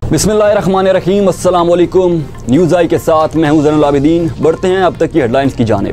बिस्मिल्लाहिर्रहमानिर्रहीम, अस्सलाम वालेकुम। न्यूज़ आई के साथ मैं हूं ज़ैनुल आबिदीन। बढ़ते हैं अब तक की हेडलाइंस की जानिब।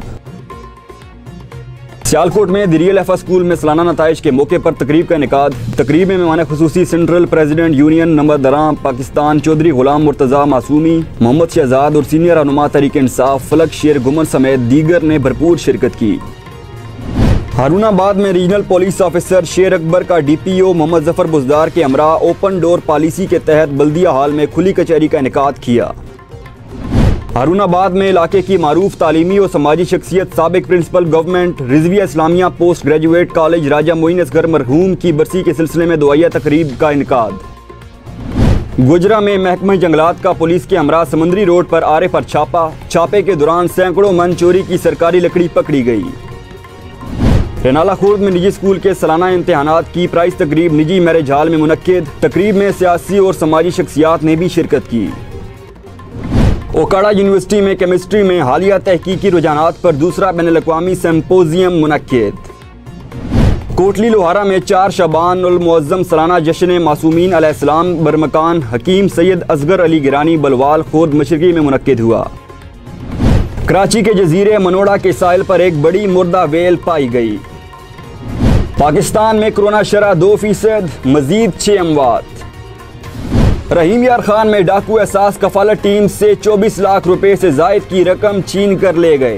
सियालकोट में द रियल एफा स्कूल में सालाना नताइज के मौके पर तकरीब का इनेकाद। तकरीब में मेहमान खुसूसी central president union number 12 Pakistan Chaudhry Ghulam Murtaza Masoomi, Mohammad Shahzad और सीनियर रहनुमा तहरीक इंसाफ फलक शेर गुमन समेत दीगर ने भरपूर शिरकत की। हारूनाबाद में रीजनल पुलिस ऑफिसर शेर अकबर का DPO मोहम्मद जफर बुजदार के हमरा ओपन डोर पॉलिसी के तहत बल्दिया हाल में खुली कचहरी का इनेकाद किया। हारूनाबाद में इलाके की मारूफ तालीमी और समाजी शख्सियत साबिक principal government Rizvia Islamia post graduate college Raja Moin Asghar मरहूम की बरसी के सिलसिले में दुआया तकरीब का इनेकाद। गुजरा में महकमा जंगलात का पुलिस के हमरा समंदरी रोड पर आरे पर छापे के दौरान सैकड़ों मन चोरी की सरकारी लकड़ी पकड़ी गई। रेनाला खुर्द में निजी स्कूल के सालाना इम्तिहानात की प्राइज तकरीब निजी मैरिज हॉल में मुनक्किद। तकरीब में सियासी और समाजी शख्सियात ने भी शिरकत की। ओकाड़ा यूनिवर्सिटी में केमिस्ट्री में हालिया तहकीकी रुझानात पर दूसरा बैनुल-अक़वामी सिम्पोजियम मुनक्किद। कोटली लोहारा में 4 शबान उल मुअज़्ज़म सालाना जश्न मासूमीन अलैहिस्सलाम बरमकान हकीम सैयद असगर अली गिरानी बलवाल खुर्द मशरक़ी में मुनक्किद हुआ। कराची के जजीरे मनोड़ा के साहिल पर एक बड़ी मुर्दा वेल पाई गई। पाकिस्तान में कोरोना शरह 2%, मजीद 6 अमवात। रहीम यार खान में डाकू एहसास कफालत टीम से 24 लाख रुपए से जायद की रकम छीन कर ले गए।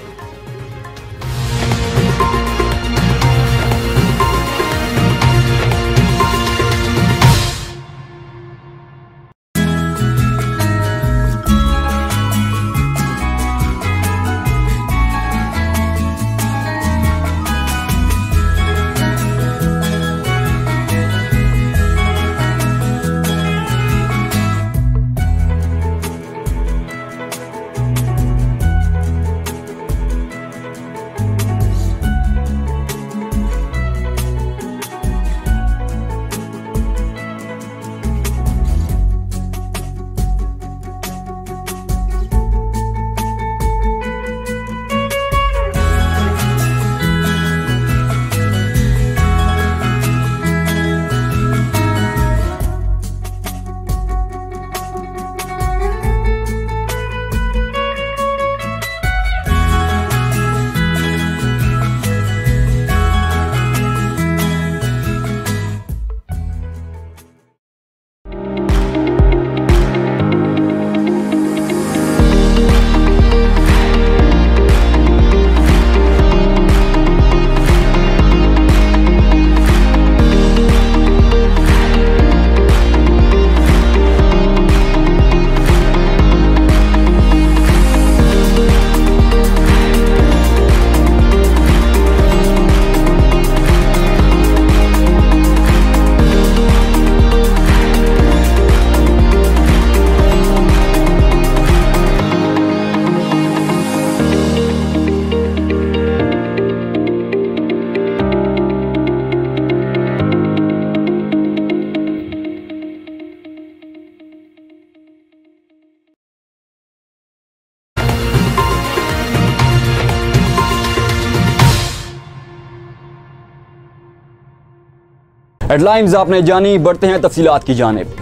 हेडलाइंस आपने जानी। बढ़ते हैं तफसीलात की जानिब।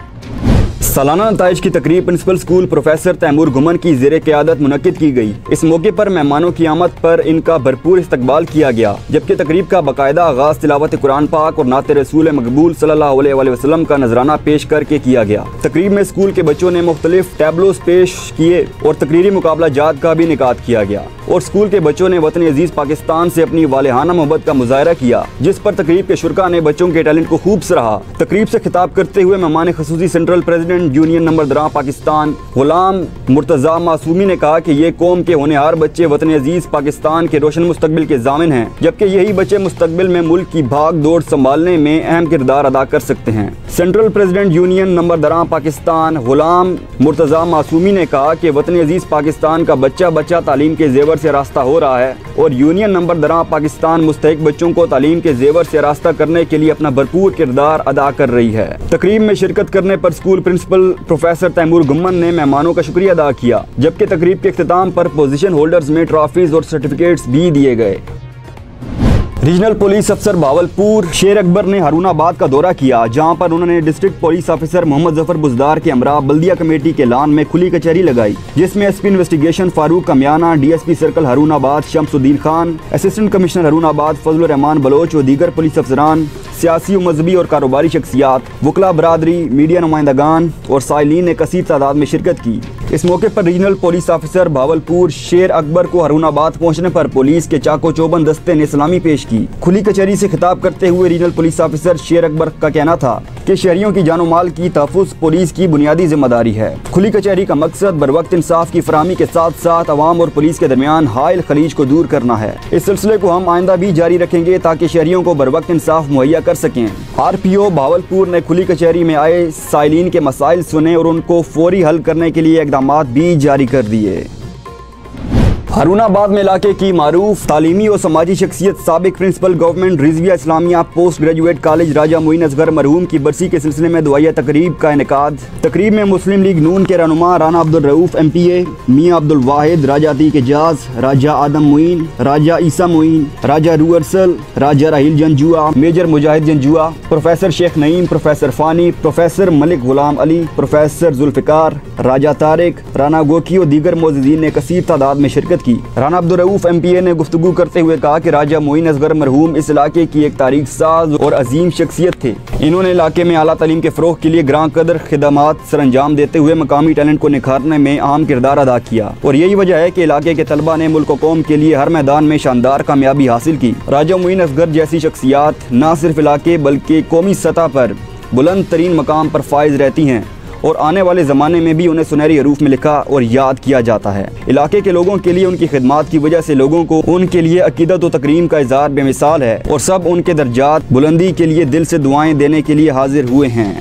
सालाना नताइज की तकरीब principal school professor Taimur Gumman की ज़ेरे क़यादत मुनक्किद की गई। इस मौके पर मेहमानों की आमद पर इनका भरपूर इस्तकबाल किया गया, जबकि तकरीब का बाकायदा आगाज़ तिलावत कुरान पाक और नाते रसूल मकबूल सल्लल्लाहु अलैहि वसल्लम का नजराना पेश करके किया गया। तकरीब में स्कूल के बच्चों ने मुख्तलिफ टैबलोस पेश किए और तकरीरी मुकाबला जात का भी इनेकाद किया गया और स्कूल के बच्चों ने वतन अजीज पाकिस्तान से अपनी वालेहाना मोहब्बत का मुजाहरा किया, जिस पर तकरीब के शुरका ने बच्चों के टैलेंट को खूब सराहा। तकरीब से खिताब करते हुए मेहमान खुसूसी central president union number 12 Pakistan Ghulam Murtaza Masoomi ने कहा कि ये कौम के होनहार बच्चे वतन अजीज पाकिस्तान के रोशन मुस्तकबिल के जामिन हैं, जबकि यही बच्चे मुस्तकबिल में मुल्क की भाग दौड़ संभालने में अहम किरदार अदा कर सकते हैं। Central president union number 12 Pakistan Ghulam Murtaza Masoomi ने कहा कि वतन अजीज पाकिस्तान का बच्चा बच्चा तालीम के जेवर से रास्ता हो रहा है और यूनियन नंबर 12 पाकिस्तान मुस्तहिक बच्चों को तालीम के जेवर से रास्ता करने के लिए अपना भरपूर किरदार अदा कर रही है। तकरीब में शिरकत करने पर school principal professor Taimur Gumman ने मेहमानों का शुक्रिया अदा किया, जबकि तकरीब के इख्तिताम पर पोजीशन होल्डर्स में ट्रॉफीज और सर्टिफिकेट्स भी दिए गए। रीजनल पुलिस अफसर भावलपुर शेर अकबर ने हारूनाबाद का दौरा किया, जहां पर उन्होंने district police officer Mohammad Zafar Buzdar के हमरा बल्दिया कमेटी के लान में खुली कचहरी लगाई, जिसमें SP investigation Farooq Kamiana, DSP circle Haroonabad Shamsuddin Khan, assistant commissioner Haroonabad Fazlur Rehman Baloch और दीगर पुलिस अफसरान, सियासी, मजहबी और कारोबारी शख्सियात, वकला बरादरी, मीडिया नुमाइंदगान और साइलिन ने कसीर तादाद में शिरकत की। इस मौके पर रीजनल पुलिस ऑफिसर भावलपुर शेर अकबर को हारूनाबाद पहुंचने पर पुलिस के चाको चौबंद दस्ते ने सलामी पेश की। खुली कचहरी से खिताब करते हुए रीजनल पुलिस ऑफिसर शेर अकबर का कहना था कि शहरियों की जानो माल की तहफ़्फ़ुज़ पुलिस की बुनियादी जिम्मेदारी है। खुली कचहरी का मकसद बरवक्त इंसाफ की फराहमी के साथ साथ अवाम और पुलिस के दरमियान हाइल खलीज को दूर करना है। इस सिलसिले को हम आइंदा भी जारी रखेंगे ताकि शहरियों को बरवक्त इंसाफ मुहैया कर सकें। RPO भावलपुर ने खुली कचहरी में आए साइलिन के मसाइल सुने और उनको फौरी हल करने के लिए इक़दाम भी जारी कर दिए। हारूनाबाद में इलाके की मारूफ तालीमी और समाजी शख्सियत साबिक principal government Rizvia Islamia post graduate college Raja Moin Asghar मरहूम की बरसी के सिलसिले में दुआया तकरीब का इनेकाद। तकरीब में मुस्लिम लीग नून के रहनुमा राना अब्दुल रऊफ MPA, मियाँ अब्दुल वाहिद, राजा अतीक एजाज, राजा आदम मोइन, राजा ईसा मोइन, राजा रू Arsal, Raja Rahil Janjua, major Mujahid Janjua, professor Sheikh Naeem, professor Fani, professor Malik Ghulam Ali, professor Zulfiqar, Raja Tariq, Rana Goki और दीगर मौजूदीन ने कसीर तादाद में शिरकत की। राना अब्दुल रऊफ MPA ने गुफ्तगू करते हुए कहा कि राजा मोइन असगर मरहूम इस इलाके की एक तारीख साज और अजीम शख्सियत थे। इन्होंने इलाके में आला तालीम के फ़रोग़ के लिए ग्रां कदर खिदमात सरअंजाम देते हुए मकामी टैलेंट को निखारने में अहम किरदार अदा किया और यही वजह है कि इलाके के तलबा ने मुल्क व कौम के लिए हर मैदान में शानदार कामयाबी हासिल की। राजा मोइन असगर जैसी शख्सियात न सिर्फ इलाके बल्कि कौमी सतह पर बुलंद तरीन मकाम पर फाइज रहती हैं और आने वाले ज़माने में भी उन्हें सुनहरी हरूफ में लिखा और याद किया जाता है। इलाके के लोगों के लिए उनकी खिदमात की वजह से लोगों को उनके लिए अकीदत और तकरीम का इज़हार बेमिसाल है और सब उनके दर्जात बुलंदी के लिए दिल से दुआएं देने के लिए हाजिर हुए हैं।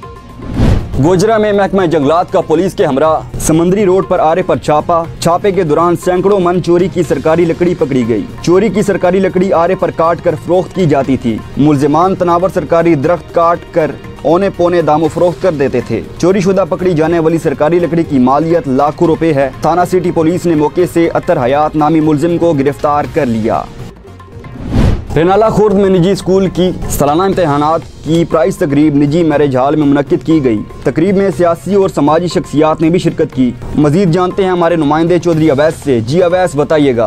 गोजरा में महकमा जंगलात का पुलिस के हमरा समंदरी रोड पर आरे पर छापे के दौरान सैकड़ों मन चोरी की सरकारी लकड़ी पकड़ी गई। चोरी की सरकारी लकड़ी आरे पर काट कर फरोख्त की जाती थी। मुलजिमान तनावर सरकारी दरख्त काट कर औने पौने दामों फरोख्त कर देते थे। चोरी शुदा पकड़ी जाने वाली सरकारी लकड़ी की मालियत लाखों रुपए है। थाना सिटी पुलिस ने मौके से अतर हयात नामी मुलजिम को गिरफ्तार कर लिया। रेनाला खुर्द में निजी स्कूल की सालाना इम्तहानात की प्राइस तकरीब निजी मैरिज हॉल में मुनक्किद की गई। तकरीब में सियासी और समाजी शख्सियात ने भी शिरकत की। मजीद जानते हैं हमारे नुमाइंदे चौधरी अवैस से। जी अवैस, बताइएगा।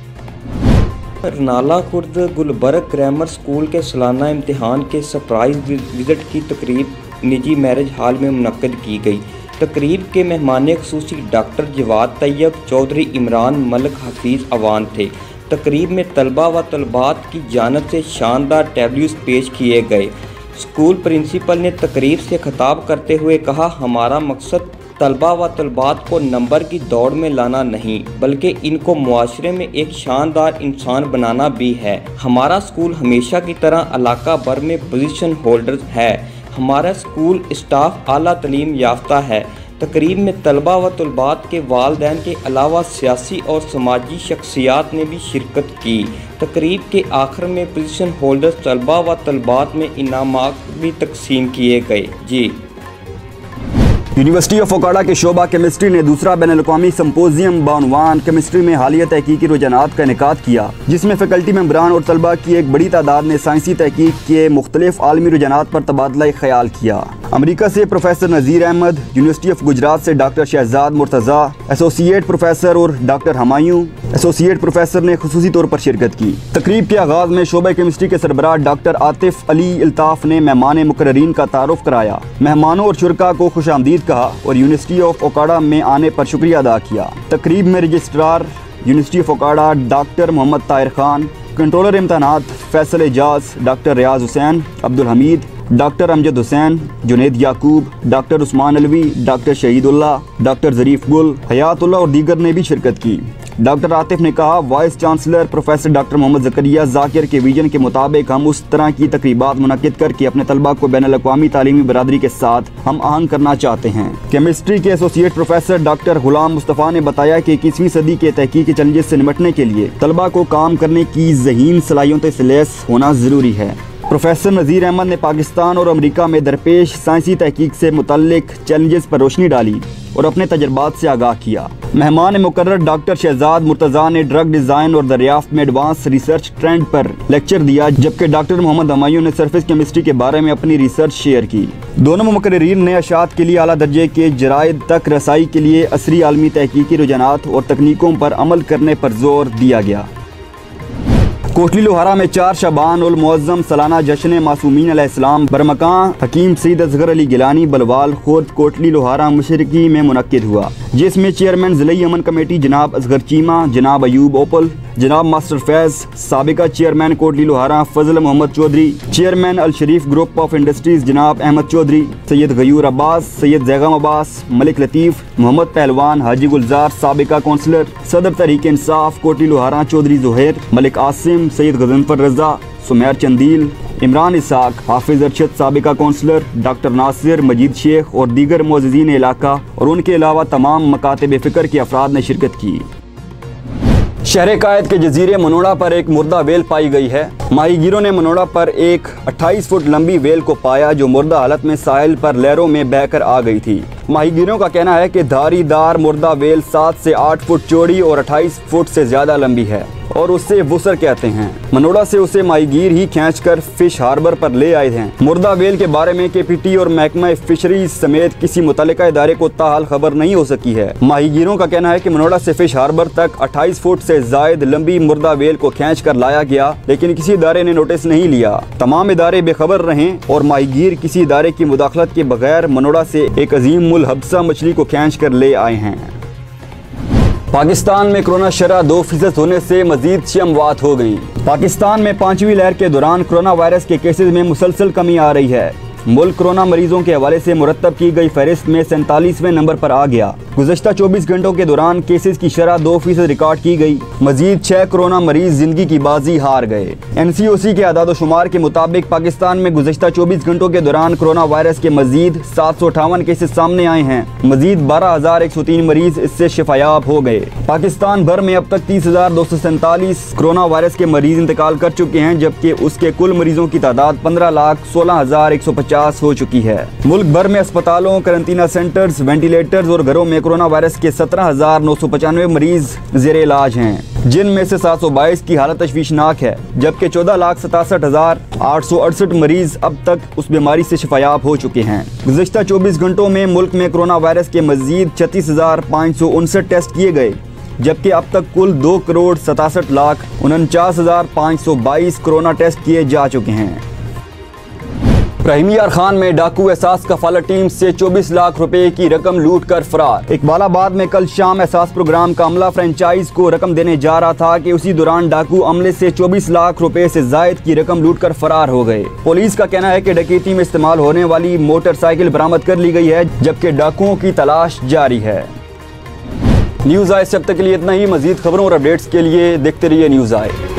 रेनाला खुर्द गुलबर्ग ग्रामर स्कूल के सालाना इम्तहान के सरप्राइज विजिट की तकरीब निजी मैरिज हॉल में मुनक्किद की गई। तकरीब के मेहमान खुसूसी डॉक्टर जवाद तैयब चौधरी, इमरान मलिक, हफीज़ अवान थे। तकरीब में तलबा व तलबात की जानब से शानदार टैबल्यूज पेश किए गए। स्कूल प्रिंसिपल ने तकरीब से खिताब करते हुए कहा, हमारा मकसद तलबा व तलबात को नंबर की दौड़ में लाना नहीं बल्कि इनको मुआशरे में एक शानदार इंसान बनाना भी है। हमारा स्कूल हमेशा की तरह इलाका भर में पोजीशन होल्डर है। हमारा स्कूल स्टाफ आला तालीम याफ्ता है। तकरीब में तलबा व तलबात के वालिदैन के अलावा सियासी और समाजी शख्सियात ने भी शिरकत की। तकरीब के आखिर में पोजीशन होल्डर्स तलबा व तलबात में इनामात भी तकसीम किए गए। जी। यूनिवर्सिटी ऑफ ओकाड़ा के शोबा केमिस्ट्री ने दूसरा बैनुल-अक़वामी सिम्पोजियम बानवान केमिस्ट्री में हालिया तहकीकी रुझानात का इनेकाद किया, जिसमें फैकल्टी मेंबरान और तलबा की एक बड़ी तादाद ने साइंसी तहकीक के मुख्तलिफ आलमी रुझानात पर तबादला ख्याल किया। अमरीका से professor Nazir Ahmed, university of Gujrat से doctor Shahzad Murtaza, associate professor और डॉक्टर हमायूं एसोसिएट प्रोफेसर ने खुसूसी तौर पर शिरकत की। तकरीब के आगाज़ में शोबा केमिस्ट्री के सरबराह डॉक्टर आतिफ अली इल्ताफ़ ने मेहमान मुकर्ररीन का तारुफ कराया, मेहमानों और शुरका को खुशामदीद कहा और यूनिवर्सिटी ऑफ ओकाड़ा में आने पर शुक्रिया अदा किया। तकरीब में registrar university of Okara doctor Mohammad Tahir Khan, controller इम्तहानात Faisal Ejaz, doctor Riaz Hussain, Abdul Hameed, doctor Amjad Hussain, Junaid Yaqoob, doctor Usman Alvi, doctor Shahidullah, doctor Zarif Gul, Hayatullah और दीगर ने भी शिरकत की। डॉक्टर आतिफ ने कहा, vice chancellor professor doctor Mohammad Zakariya Zakir के विजन के मुताबिक हम उस तरह की तकरीबात मुनक्किद करके अपने तलबा को बैनुल-अक़वामी तालीमी बरादरी के साथ हम आहंग करना चाहते हैं। केमिस्ट्री के associate professor doctor Ghulam Mustafa ने बताया कि 21वीं सदी के तहकीकी चैलेंजेस से निपटने के लिए तलबा को काम करने की ज़हीन सलाहियतों से लैस होना ज़रूरी है। प्रोफेसर नज़ीर अहमद ने पाकिस्तान और अमेरिका में दरपेश साइंसी तहकीक से मुतल्लिक चैलेंजेस पर रोशनी डाली और अपने तजर्बात से आगाह किया। मेहमान मुकर्रर डॉक्टर शहजाद मुर्तज़ा ने ड्रग डिज़ाइन और दरियाफ्त में एडवांस रिसर्च ट्रेंड पर लेक्चर दिया, जबकि डॉक्टर मोहम्मद हमायूं ने सरफेस केमिस्ट्री के बारे में अपनी रिसर्च शेयर की। दोनों मुकर्रीन ने अशात के लिए आला दर्जे के जराइद तक रसाई के लिए असरी आलमी तहकीकी रुझानात और तकनीकों पर अमल करने पर जोर दिया गया। कोटली लोहारा में 4 शबान उल मुअज़्ज़म सालाना जश्न मासूमीन अलैहिस्सलाम बरमकान हकीम सईद असगर अली गिलानी बलवाल खुर्द कोटली लोहारा मशरकी में मुनक्किद हुआ, जिसमें चेयरमैन ज़िले अमन कमेटी जनाब असगर चीमा, जनाब अयूब ओपल, जनाब मास्टर फैज़, साबिका chairman Kotli Lohara Fazal Mohammad Chaudhry, chairman Al Sharif group of industries जनाब अहमद चौधरी, सैयद गयूर अब्बास, सैयद जैगम अब्बास, मलिक लतीफ़, मोहम्मद पहलवान, हाजी गुलजार साबिका कौंसलर, सदर तहरीक इंसाफ कोटली लोहारा चौधरी ज़ुहैर, मलिक आसिम, सैयद गजनफर रजा, सुमैर चंदील, इमरान इसाक, हाफिज अरशद साबिका कौंसलर, डॉक्टर नासिर, मजीद शेख और दीगर मोअज़्ज़िज़ीन इलाका और उनके अलावा तमाम मकातिब फ़िक्र के अफराद ने शिरकत की। शहर कायद के जजीरे मनोड़ा पर एक मुर्दा वेल पाई गई है। माहीगीरों ने मनोड़ा पर एक 28 फुट लंबी वेल को पाया, जो मुर्दा हालत में साहिल पर लहरों में बहकर आ गई थी। माहीगीरों का कहना है कि धारीदार मुर्दा वेल 7 से 8 फुट चौड़ी और 28 फुट से ज्यादा लंबी है और उससे वुसर कहते हैं। मनोड़ा से उसे माहीगीर ही खींचकर फिश हार्बर पर ले आए हैं। मुर्दा वेल के बारे में KPT और महकमा फिशरीज समेत किसी मुतल्लिका इदारे को ताहाल खबर नहीं हो सकी है। माहीगीरों का कहना है कि मनोड़ा से फिश हार्बर तक 28 फुट से जायद लंबी मुर्दा वेल को खींच कर लाया गया, लेकिन किसी इदारे ने नोटिस नहीं लिया। तमाम इदारे बेखबर रहे और माहीगीर किसी इदारे की मुदाखलत के बगैर मनोड़ा से एक अजीम मुल हब्सा मछली को खींच कर ले आए हैं। पाकिस्तान में कोरोना शरह 2% होने से मजीद 6 अमवात हो गई। पाकिस्तान में 5वीं लहर के दौरान कोरोना वायरस के केसेस में मुसलसल कमी आ रही है। मुल्क कोरोना मरीजों के हवाले से मुरतब की गई फहरिस्त में 47वें नंबर पर आ गया। गुज़श्ता 24 घंटों के दौरान केसेस की शरह 2% रिकॉर्ड की गई। मजीद 6 कोरोना मरीज जिंदगी की बाजी हार गए। NCOC के आदाद शुमार के मुताबिक पाकिस्तान में गुज़श्ता 24 घंटों के दौरान कोरोना वायरस के मजीद 758 केसेस सामने आए हैं। मजीद 12,103 मरीज इससे शिफायाब हो गए। पाकिस्तान भर में अब तक 30,247 कोरोना वायरस के मरीज इंतकाल कर चुके हैं, जबकि उसके कुल मरीजों की तादाद 15,16,150 हो चुकी है। मुल्क भर में अस्पतालों, करंटीना सेंटर्स, वेंटिलेटर्स और घरों में कोरोना वायरस के 17,995 मरीज जेरे इलाज हैं, जिनमें से 722 की हालत तशवीशनाक है, जबकि 14,67,868 मरीज अब तक उस बीमारी से शिफायाब हो चुके हैं। गुज़श्ता 24 घंटों में मुल्क में कोरोना वायरस के मजीद 36,559 टेस्ट किए गए, जबकि अब तक कुल 2,67,49,522 कोरोना टेस्ट किए जा चुके हैं। इब्राहिम यार खान में डाकू एहसास कफालत टीम से 24 लाख रुपए की रकम लूट कर फरार। इकबालाबाद में कल शाम एहसास प्रोग्राम का अमला फ्रेंचाइज को रकम देने जा रहा था कि उसी दौरान डाकू अमले से 24 लाख रुपए से जायद की रकम लूट कर फरार हो गए। पुलिस का कहना है कि डकैती में इस्तेमाल होने वाली मोटरसाइकिल बरामद कर ली गई है, जबकि डाकुओं की तलाश जारी है। न्यूज़ आए से अब तक के लिए इतना ही। मजीद खबरों और अपडेट्स के लिए देखते रहिए न्यूज़ आए।